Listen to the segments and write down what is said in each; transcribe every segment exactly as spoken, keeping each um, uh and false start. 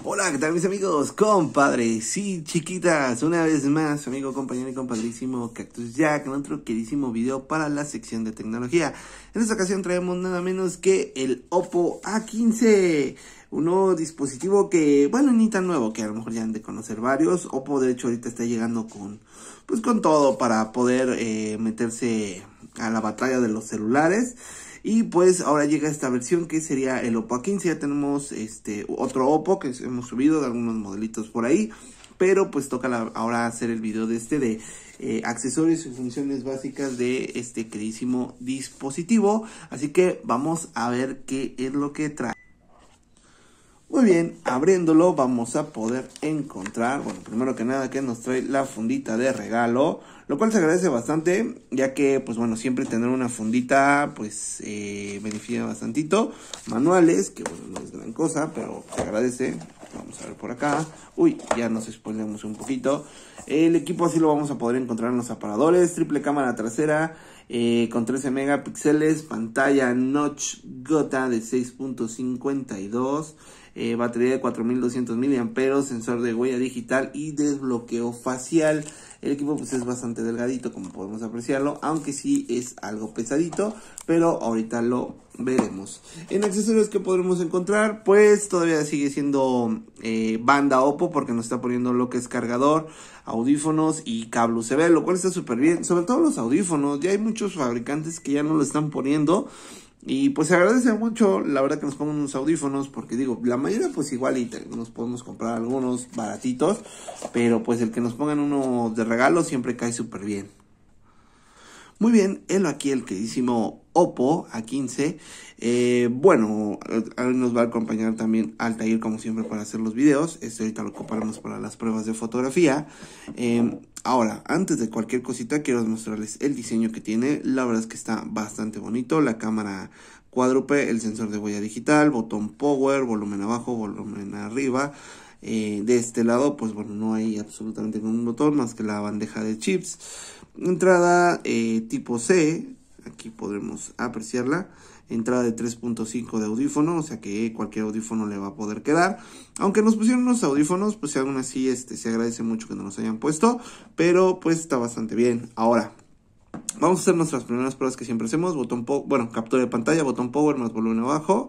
Hola, ¿qué tal mis amigos, compadres y chiquitas? Una vez más, amigo, compañero y compadrísimo Cactus Jack, en otro queridísimo video para la sección de tecnología. En esta ocasión traemos nada menos que el Oppo A quince, un nuevo dispositivo que, bueno, ni tan nuevo, que a lo mejor ya han de conocer varios. Oppo, de hecho, ahorita está llegando con, pues con todo para poder eh, meterse a la batalla de los celulares. Y pues ahora llega esta versión que sería el Oppo A quince. Ya tenemos este otro Oppo que hemos subido de algunos modelitos por ahí. Pero pues toca la, ahora hacer el video de este de eh, accesorios y funciones básicas de este queridísimo dispositivo. Así que vamos a ver qué es lo que trae. Muy bien, abriéndolo vamos a poder encontrar, bueno, primero que nada que nos trae la fundita de regalo, lo cual se agradece bastante, ya que, pues bueno, siempre tener una fundita, pues, eh, beneficia bastantito. Manuales, que bueno, no es gran cosa, pero se agradece. Vamos a ver por acá. Uy, ya nos spoilamos un poquito. El equipo así lo vamos a poder encontrar en los aparadores. Triple cámara trasera, eh, con trece megapíxeles, pantalla notch gota de seis punto cincuenta y dos. Eh, batería de cuatro mil doscientos miliamperios, sensor de huella digital y desbloqueo facial. El equipo pues es bastante delgadito, como podemos apreciarlo, aunque sí es algo pesadito, pero ahorita lo veremos. En accesorios que podremos encontrar, pues todavía sigue siendo eh, banda Oppo, porque nos está poniendo lo que es cargador, audífonos y cable U S B, lo cual está súper bien. Sobre todo los audífonos, ya hay muchos fabricantes que ya no lo están poniendo. Y pues se agradece mucho, la verdad, que nos pongan unos audífonos, porque digo, la mayoría pues igual y te, nos podemos comprar algunos baratitos, pero pues el que nos pongan uno de regalo siempre cae súper bien. Muy bien, helo aquí el queridísimo Oppo A quince. Eh, bueno, hoy nos va a acompañar también Altair, como siempre, para hacer los videos. Este ahorita lo ocuparemos para las pruebas de fotografía. Eh, ahora, antes de cualquier cosita, quiero mostrarles el diseño que tiene. La verdad es que está bastante bonito. La cámara cuádruple, el sensor de huella digital, botón power, volumen abajo, volumen arriba. Eh, de este lado, pues bueno, no hay absolutamente ningún botón más que la bandeja de chips. Entrada eh, tipo C, aquí podremos apreciarla. Entrada de tres punto cinco de audífono, o sea que cualquier audífono le va a poder quedar. Aunque nos pusieron unos audífonos, pues aún así este, se agradece mucho que nos los hayan puesto, pero pues está bastante bien. Ahora, vamos a hacer nuestras primeras pruebas que siempre hacemos. Botón po bueno, captura de pantalla, botón power más volumen abajo.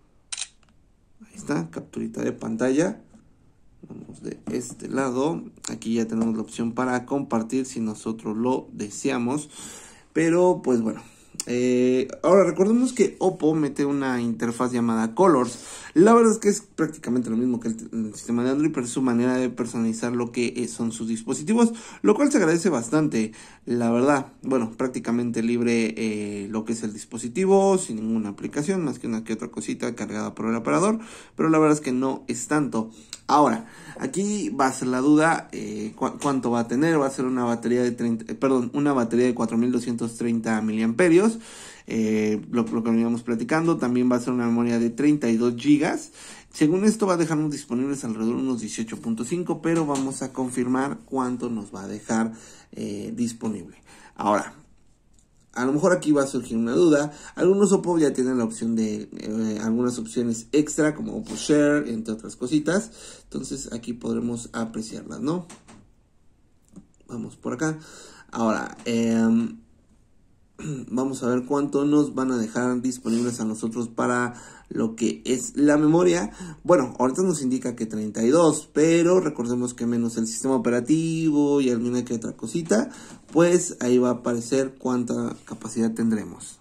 Ahí está, capturita de pantalla. Vamos de este lado. Aquí ya tenemos la opción para compartir si nosotros lo deseamos. Pero pues bueno. Eh, ahora recordemos que Oppo mete una interfaz llamada Colors. La verdad es que es prácticamente lo mismo que el, el sistema de Android, pero es su manera de personalizar lo que son sus dispositivos, lo cual se agradece bastante, la verdad. Bueno, prácticamente libre eh, lo que es el dispositivo, sin ninguna aplicación, más que una que otra cosita cargada por el aparador, pero la verdad es que no es tanto. Ahora, aquí va a ser la duda, eh, cu cuánto va a tener. Va a ser una batería de treinta, eh, perdón, una batería de cuatro mil doscientos treinta miliamperios. Eh, lo, lo que veníamos platicando. También va a ser una memoria de treinta y dos gigas. Según esto va a dejarnos disponibles alrededor de unos dieciocho punto cinco, pero vamos a confirmar cuánto nos va a dejar eh, disponible. Ahora, a lo mejor aquí va a surgir una duda. Algunos Oppo ya tienen la opción de eh, algunas opciones extra, como Oppo Share, entre otras cositas. Entonces aquí podremos apreciarlas, ¿no? Vamos por acá. Ahora, eh, vamos a ver cuánto nos van a dejar disponibles a nosotros para lo que es la memoria. Bueno, ahorita nos indica que treinta y dos, pero recordemos que menos el sistema operativo y alguna que otra cosita, pues ahí va a aparecer cuánta capacidad tendremos.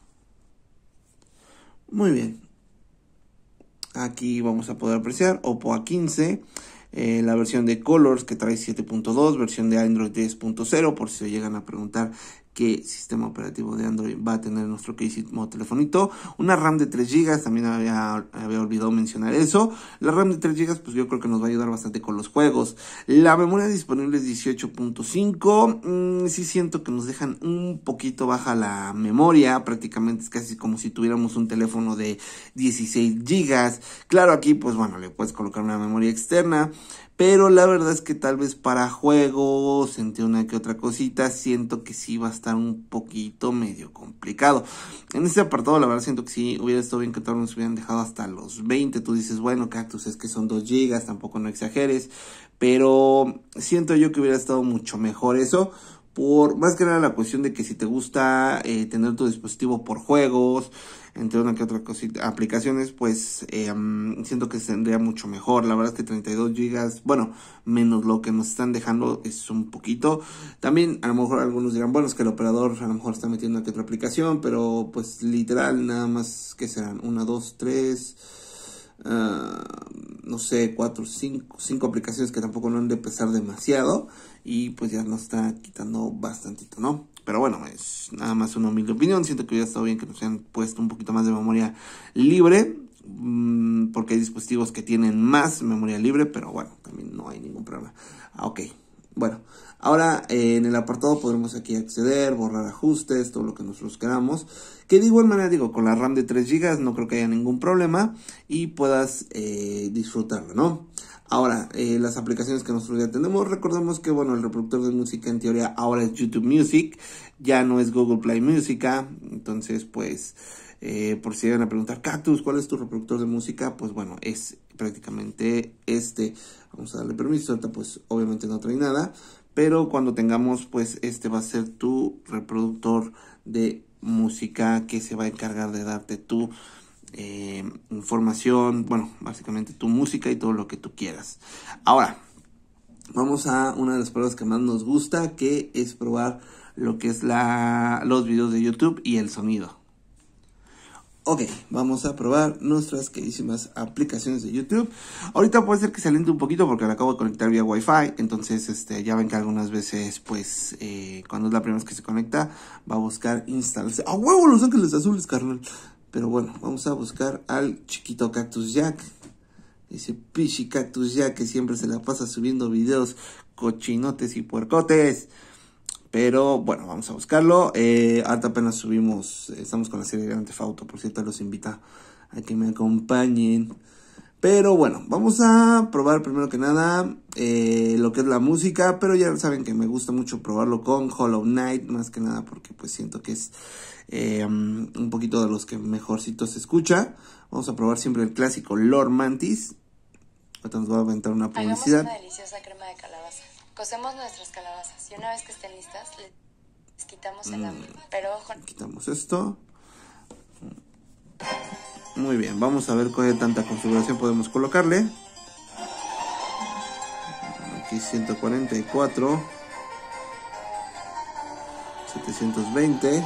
Muy bien. Aquí vamos a poder apreciar Oppo A quince. Eh, la versión de Colors que trae siete punto dos, versión de Android diez punto cero, por si se llegan a preguntar qué sistema operativo de Android va a tener nuestro queridísimo telefonito. Una RAM de tres gigas, también había, había olvidado mencionar eso. La RAM de tres gigas, pues yo creo que nos va a ayudar bastante con los juegos. La memoria disponible es dieciocho punto cinco. Mm, sí siento que nos dejan un poquito baja la memoria, prácticamente es casi como si tuviéramos un teléfono de dieciséis gigas. Claro, aquí pues bueno, le puedes colocar una memoria externa, pero la verdad es que tal vez para juegos, entre una que otra cosita, siento que sí va a estar un poquito medio complicado. En este apartado la verdad siento que sí hubiera estado bien que todos nos hubieran dejado hasta los veinte. Tú dices, bueno, Cactus, es que son dos gigas, tampoco no exageres, pero siento yo que hubiera estado mucho mejor eso. Por más que nada la cuestión de que si te gusta eh, tener tu dispositivo por juegos, entre una que otra cosita, aplicaciones, pues eh, um, siento que tendría mucho mejor. La verdad es que treinta y dos gigas, bueno, menos lo que nos están dejando es un poquito. También a lo mejor algunos dirán, bueno, es que el operador a lo mejor está metiendo una que otra aplicación, pero pues literal nada más que serán una, dos, tres... Uh, no sé, cuatro, cinco, cinco aplicaciones que tampoco no han de pesar demasiado y pues ya nos está quitando bastantito, ¿no? Pero bueno, es nada más una humilde opinión. Siento que hubiera estado bien que nos hayan puesto un poquito más de memoria libre, mmm, porque hay dispositivos que tienen más memoria libre, pero bueno, también no hay ningún problema. Ah, ok, bueno, ahora eh, en el apartado podremos aquí acceder, borrar ajustes, todo lo que nosotros queramos. Que de igual manera, digo, con la RAM de tres gigas no creo que haya ningún problema y puedas eh, disfrutarlo, ¿no? Ahora, eh, las aplicaciones que nosotros ya tenemos, recordemos que, bueno, el reproductor de música en teoría ahora es YouTube Music, ya no es Google Play Música, entonces, pues, eh, por si van a preguntar, Cactus, ¿cuál es tu reproductor de música? Pues, bueno, es prácticamente este. Vamos a darle permiso, ahorita, pues, obviamente no trae nada, pero cuando tengamos, pues, este va a ser tu reproductor de música que se va a encargar de darte tu eh, información, bueno, básicamente tu música y todo lo que tú quieras. Ahora, vamos a una de las pruebas que más nos gusta, que es probar lo que es la, los videos de YouTube y el sonido. Ok, vamos a probar nuestras queridísimas aplicaciones de YouTube. Ahorita puede ser que se alente un poquito porque la acabo de conectar vía Wi-Fi. Entonces, este, ya ven que algunas veces, pues, eh, cuando es la primera vez que se conecta, va a buscar instalarse. ¡A huevo, Los Ángeles Azules, carnal! Pero bueno, vamos a buscar al chiquito Cactus Jack. Ese pichi Cactus Jack que siempre se la pasa subiendo videos cochinotes y puercotes. Pero bueno, vamos a buscarlo. Eh, ahorita apenas subimos, estamos con la serie de Grand Theft Auto, por cierto, los invita a que me acompañen. Pero bueno, vamos a probar primero que nada eh, lo que es la música. Pero ya saben que me gusta mucho probarlo con Hollow Knight, más que nada porque pues siento que es eh, un poquito de los que mejorcito se escucha. Vamos a probar siempre el clásico Lord Mantis. Ahorita nos va a aventar una publicidad. Hagamos una deliciosa crema de calabaza. Cocemos nuestras calabazas y una vez que estén listas, les quitamos el agua. Mm, Pero ojo. Quitamos esto. Muy bien, vamos a ver cuál de tanta configuración podemos colocarle. Aquí ciento cuarenta y cuatro. setecientos veinte.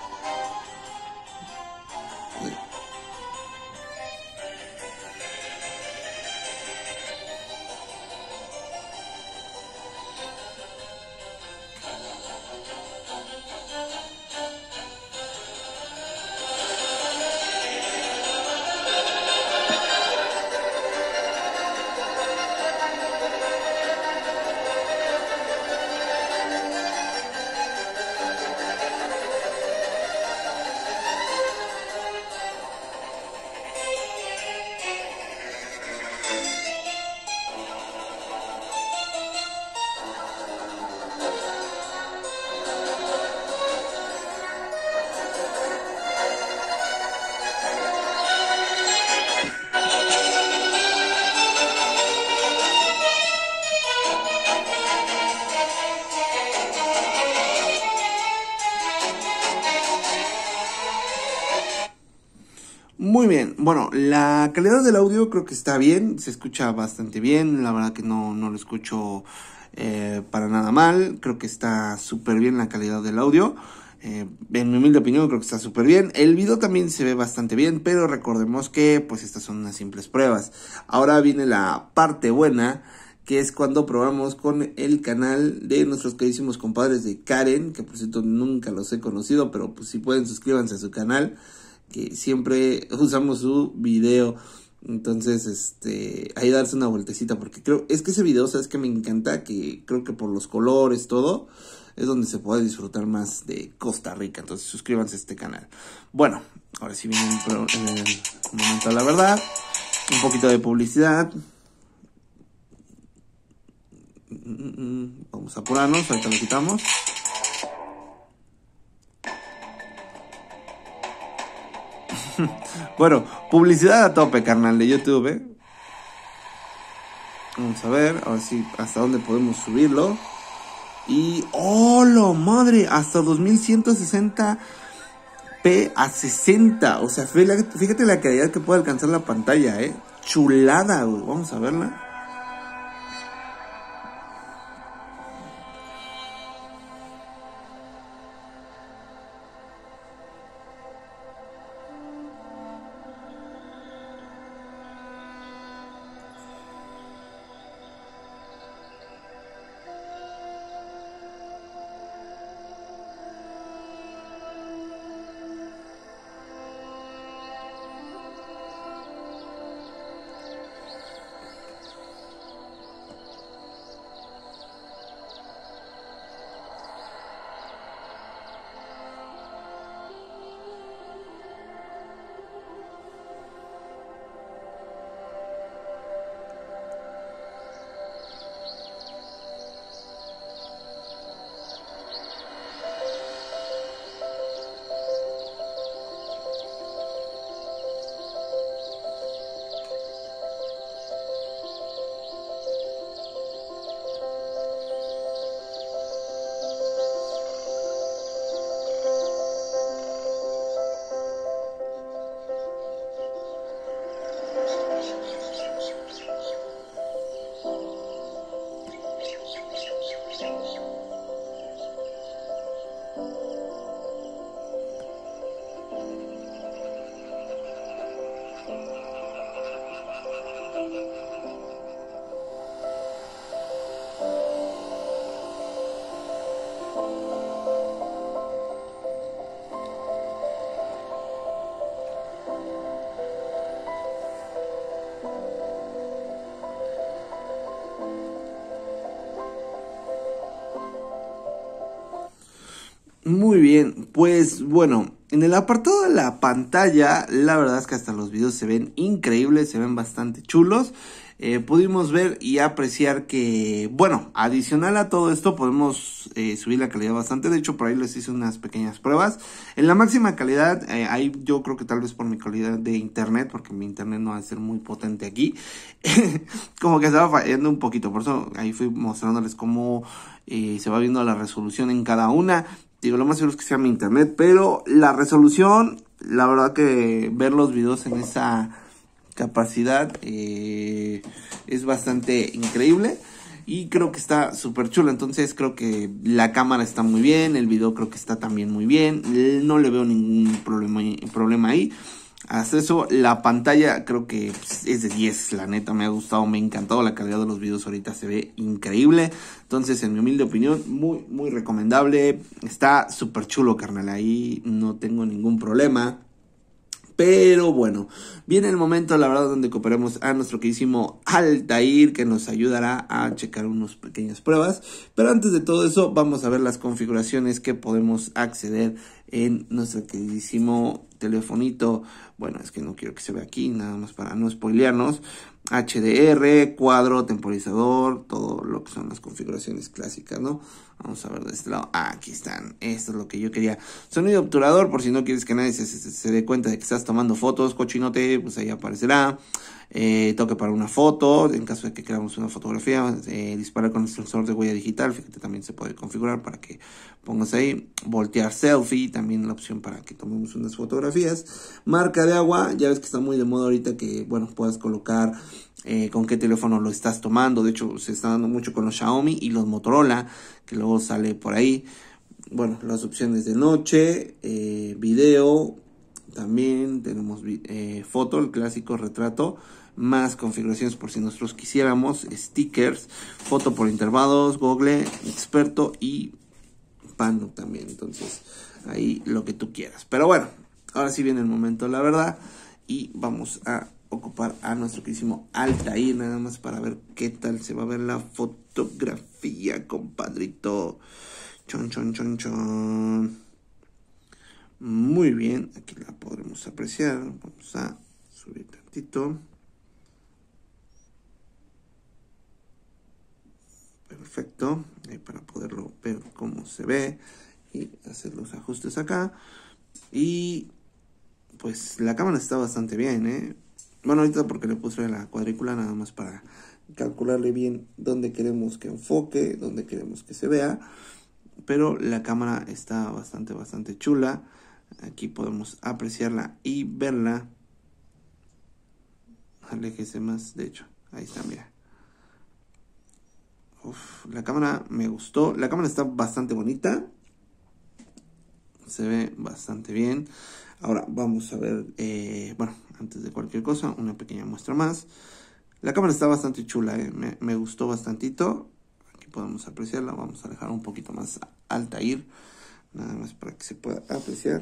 Muy bien, bueno, la calidad del audio creo que está bien, se escucha bastante bien, la verdad que no, no lo escucho eh, para nada mal, creo que está súper bien la calidad del audio, eh, en mi humilde opinión creo que está súper bien, el video también se ve bastante bien, pero recordemos que pues estas son unas simples pruebas. Ahora viene la parte buena, que es cuando probamos con el canal de nuestros queridísimos compadres de Karen, que por cierto nunca los he conocido, pero pues si pueden suscríbanse a su canal, que siempre usamos su video. Entonces, este, ahí darse una vueltecita, porque creo, es que ese video, ¿sabes qué me encanta? Que creo que por los colores, todo, es donde se puede disfrutar más de Costa Rica. Entonces, suscríbanse a este canal. Bueno, ahora sí viene el, el momento de la verdad. Un poquito de publicidad. Vamos a apurarnos, ahorita lo quitamos. Bueno, publicidad a tope, carnal, de YouTube, ¿eh? Vamos a ver, a ver si hasta dónde podemos subirlo. Y, ¡oh, la madre! Hasta dos mil ciento sesenta p a sesenta. O sea, fíjate la calidad que puede alcanzar la pantalla, ¿eh? Chulada, güey. Vamos a verla. Muy bien, pues bueno, en el apartado de la pantalla, la verdad es que hasta los videos se ven increíbles, se ven bastante chulos. Eh, pudimos ver y apreciar que, bueno, adicional a todo esto podemos eh, subir la calidad bastante. De hecho, por ahí les hice unas pequeñas pruebas. En la máxima calidad, eh, ahí yo creo que tal vez por mi calidad de internet, porque mi internet no va a ser muy potente aquí, como que estaba fallando un poquito. Por eso ahí fui mostrándoles cómo eh, se va viendo la resolución en cada una. Digo, lo más seguro es que sea mi internet, pero la resolución, la verdad que ver los videos en esa capacidad eh, es bastante increíble y creo que está súper chulo. Entonces creo que la cámara está muy bien, el video creo que está también muy bien, no le veo ningún problema, problema ahí. Hasta eso, la pantalla creo que pues, es de diez, la neta me ha gustado, me ha encantado, la calidad de los videos ahorita se ve increíble. Entonces, en mi humilde opinión, muy, muy recomendable, está súper chulo, carnal, ahí no tengo ningún problema. Pero bueno, viene el momento, la verdad, donde cooperemos a nuestro queridísimo Altair, que nos ayudará a checar unas pequeñas pruebas. Pero antes de todo eso, vamos a ver las configuraciones que podemos acceder en nuestro queridísimo telefonito. Bueno, es que no quiero que se vea aquí, nada más para no spoilearnos. H D R, cuadro, temporizador, todo lo que son las configuraciones clásicas, ¿no? Vamos a ver de este lado. Ah, aquí están. Esto es lo que yo quería. Sonido obturador, por si no quieres que nadie se, se, se dé cuenta de que estás tomando fotos, cochinote, pues ahí aparecerá. Eh, toque para una foto, en caso de que queramos una fotografía, eh, disparar con el sensor de huella digital, fíjate, también se puede configurar para que pongas ahí, voltear selfie, también la opción para que tomemos unas fotografías, marca de agua, ya ves que está muy de moda ahorita que, bueno, puedas colocar eh, con qué teléfono lo estás tomando. De hecho, se está dando mucho con los Xiaomi y los Motorola, que luego sale por ahí. Bueno, las opciones de noche, eh, video, también tenemos eh, foto, el clásico retrato, más configuraciones por si nosotros quisiéramos, stickers, foto por intervalos, Google, experto y pano también. Entonces, ahí lo que tú quieras. Pero bueno, ahora sí viene el momento, la verdad, y vamos a ocupar a nuestro queridísimo Altair, nada más para ver qué tal se va a ver la fotografía, compadrito. Chon, chon, chon, chon. Muy bien, aquí la podremos apreciar. Vamos a subir tantito. perfecto, eh, para poderlo ver cómo se ve y hacer los ajustes acá. Y pues la cámara está bastante bien, ¿eh? Bueno, ahorita porque le puse la cuadrícula nada más para calcularle bien dónde queremos que enfoque, dónde queremos que se vea. Pero la cámara está bastante, bastante chula. Aquí podemos apreciarla y verla. Aléjese más, de hecho, ahí está, mira. Uf, la cámara me gustó. La cámara está bastante bonita. Se ve bastante bien. Ahora vamos a ver, eh, bueno, antes de cualquier cosa, una pequeña muestra más. La cámara está bastante chula, eh. me, me gustó bastantito. Aquí podemos apreciarla. Vamos a dejar un poquito más alta ir, nada más para que se pueda apreciar.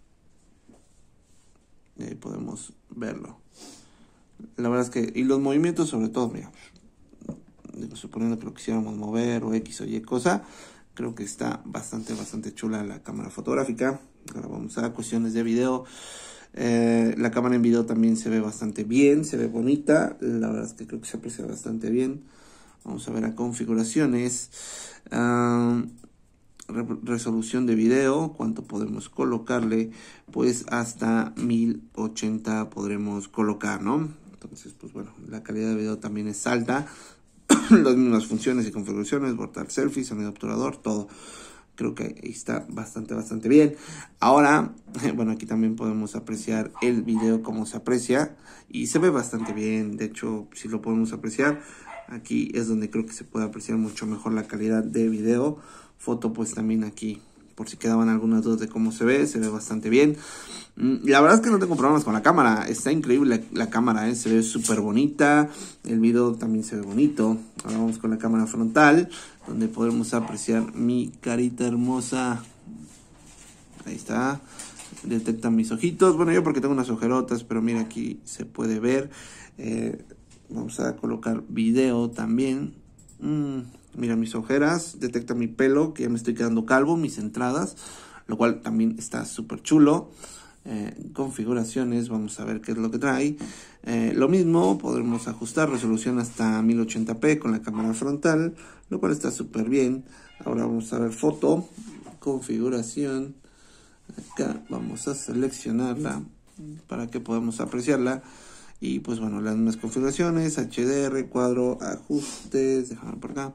Y ahí podemos verlo. La verdad es que, y los movimientos sobre todo, mira, digo, suponiendo que lo quisiéramos mover o X o Y cosa, creo que está bastante, bastante chula la cámara fotográfica. Ahora vamos a cuestiones de video. Eh, la cámara en video también se ve bastante bien, se ve bonita. La verdad es que creo que se aprecia bastante bien. Vamos a ver a configuraciones. Uh, re resolución de video, cuánto podemos colocarle, pues hasta mil ochenta podremos colocar, ¿no? Entonces, pues bueno, la calidad de video también es alta. Las mismas funciones y configuraciones, portal selfie, sonido obturador, todo. Creo que ahí está bastante, bastante bien. Ahora, bueno, aquí también podemos apreciar el video, cómo se aprecia. Y se ve bastante bien. De hecho, si lo podemos apreciar, aquí es donde creo que se puede apreciar mucho mejor la calidad de video. Foto, pues también aquí, por si quedaban algunas dudas de cómo se ve, se ve bastante bien. La verdad es que no tengo problemas con la cámara, está increíble la, la cámara, ¿eh? Se ve súper bonita, el video también se ve bonito. Ahora vamos con la cámara frontal, donde podemos apreciar mi carita hermosa. Ahí está, detecta mis ojitos, bueno, yo porque tengo unas ojerotas, pero mira, aquí se puede ver. Eh, vamos a colocar video también. Mm, mira mis ojeras, detecta mi pelo, que ya me estoy quedando calvo, mis entradas, lo cual también está súper chulo. Eh, configuraciones, vamos a ver qué es lo que trae. Eh, lo mismo, podremos ajustar resolución hasta mil ochenta p con la cámara frontal, lo cual está súper bien. Ahora vamos a ver foto, configuración. Acá vamos a seleccionarla para que podamos apreciarla. Y pues bueno, las mismas configuraciones, H D R, cuadro, ajustes, déjame por acá.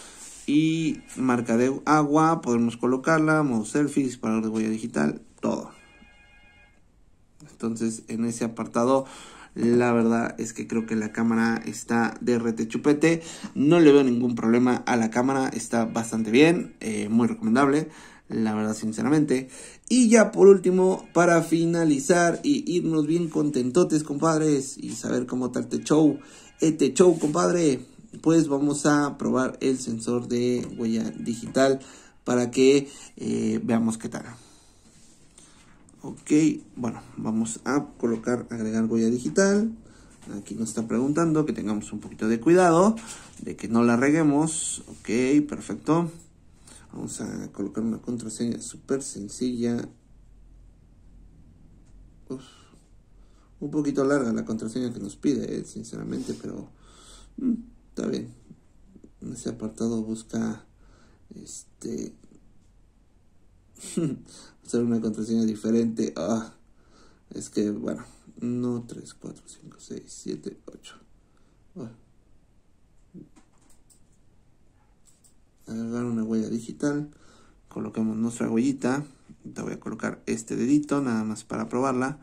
Y marca de agua, podemos colocarla, modo selfie, disparador de huella digital, todo. Entonces, en ese apartado, la verdad es que creo que la cámara está de rete chupete. No le veo ningún problema a la cámara, está bastante bien, eh, muy recomendable, la verdad, sinceramente. Y ya por último, para finalizar y irnos bien contentotes, compadres, y saber cómo está este show, este show, compadre, pues vamos a probar el sensor de huella digital para que eh, veamos qué tal. Ok, bueno, vamos a colocar, agregar huella digital. Aquí nos está preguntando que tengamos un poquito de cuidado, de que no la reguemos. Ok, perfecto. Vamos a colocar una contraseña súper sencilla. Uf, un poquito larga la contraseña que nos pide, eh, sinceramente, pero mmm, está bien. En ese apartado busca este hacer una contraseña diferente. Ah, es que bueno, no, tres, cuatro, cinco, seis, siete, ocho. Ah. Agregar una huella digital, colocamos nuestra huellita. Te voy a colocar este dedito nada más para probarla.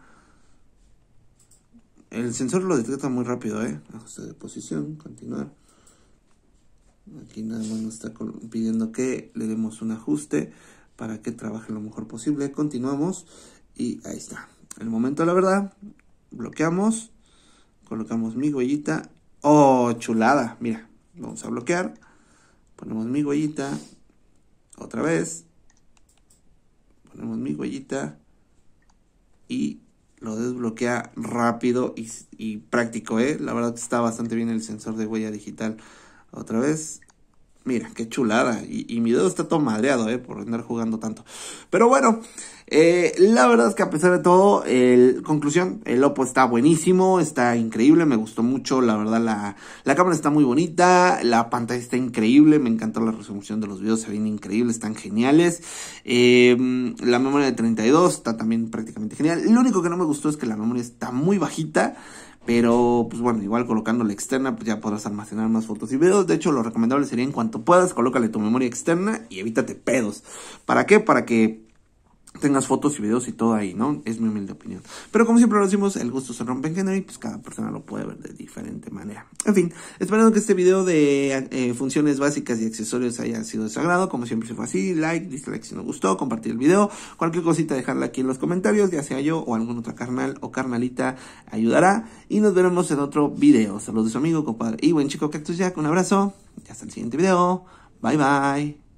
El sensor lo detecta muy rápido, eh ajuste de posición, continuar. Aquí nada más nos está pidiendo que le demos un ajuste para que trabaje lo mejor posible. Continuamos y ahí está. El momento de la verdad, bloqueamos, colocamos mi huellita. Oh, chulada, mira, vamos a bloquear. Ponemos mi huellita, otra vez, ponemos mi huellita y lo desbloquea rápido y, y práctico, ¿eh? La verdad que está bastante bien el sensor de huella digital. Otra vez, Mira, qué chulada. Y, y mi dedo está todo madreado, eh, por andar jugando tanto. Pero bueno, eh, la verdad es que a pesar de todo, el, conclusión, el Oppo está buenísimo, está increíble, me gustó mucho, la verdad, la, la cámara está muy bonita, la pantalla está increíble, me encantó la resolución de los videos, se ven increíbles, están geniales. Eh, la memoria de treinta y dos está también prácticamente genial. Lo único que no me gustó es que la memoria está muy bajita. Pero, pues bueno, igual colocando la externa, pues ya podrás almacenar más fotos y videos. De hecho, lo recomendable sería en cuanto puedas, colócale tu memoria externa y evítate pedos. ¿Para qué? Para que tengas fotos y videos y todo ahí, ¿no? Es mi humilde opinión. Pero como siempre lo decimos, el gusto se rompe en género y pues cada persona lo puede ver de diferente manera. En fin, esperando que este video de eh, funciones básicas y accesorios haya sido de su agrado. Como siempre si fue así, like, dislike si no gustó, compartir el video. Cualquier cosita dejarla aquí en los comentarios, ya sea yo o algún otro carnal o carnalita ayudará. Y nos veremos en otro video. Saludos de su amigo, compadre y buen chico Cactus Jack. Un abrazo y hasta el siguiente video. Bye bye.